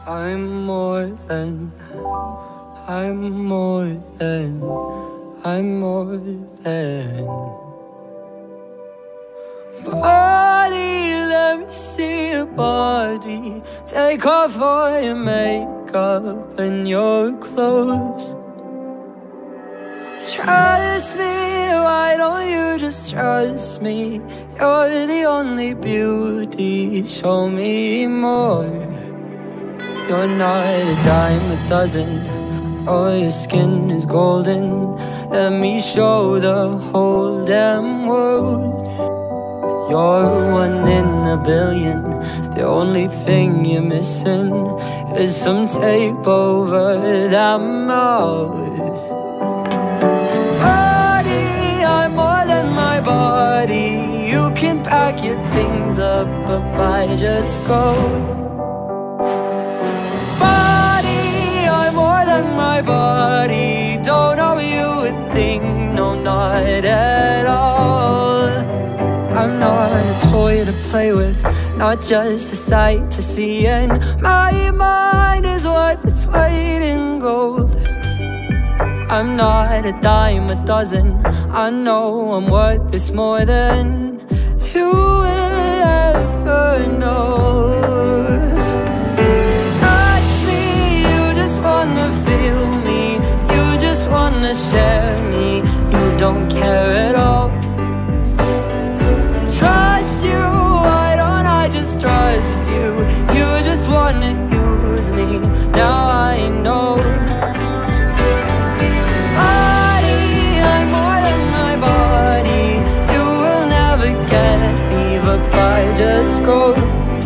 I'm more than, I'm more than, I'm more than. Body, let me see your body. Take off all your makeup and your clothes. Trust me, why don't you just trust me? You're the only beauty, show me more. You're not a dime a dozen, oh, your skin is golden. Let me show the whole damn world. You're one in a billion, the only thing you're missing is some tape over that mouth. Body, I'm more than my body. You can pack your things up, but I just go. My body, don't owe you a thing, no, not at all. I'm not a toy to play with, not just a sight to see, and my mind is worth its weight in gold. I'm not a dime a dozen, I know I'm worth this more than you will ever know. Share me, you don't care at all. Trust you, why don't I just trust you? You just wanna use me, now I know. Body, I'm more than my body. You will never get me, but I just go.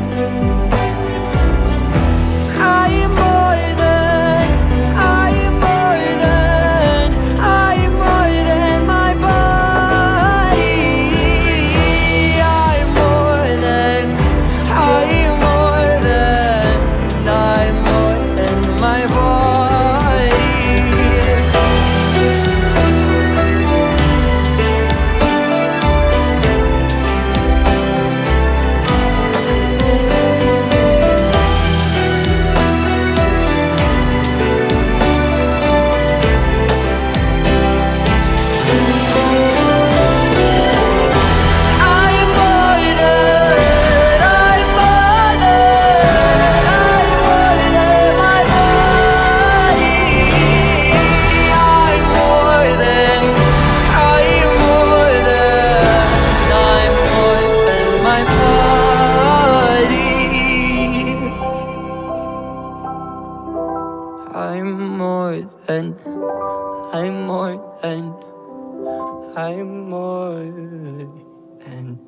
I'm more than, I'm more than, I'm more than.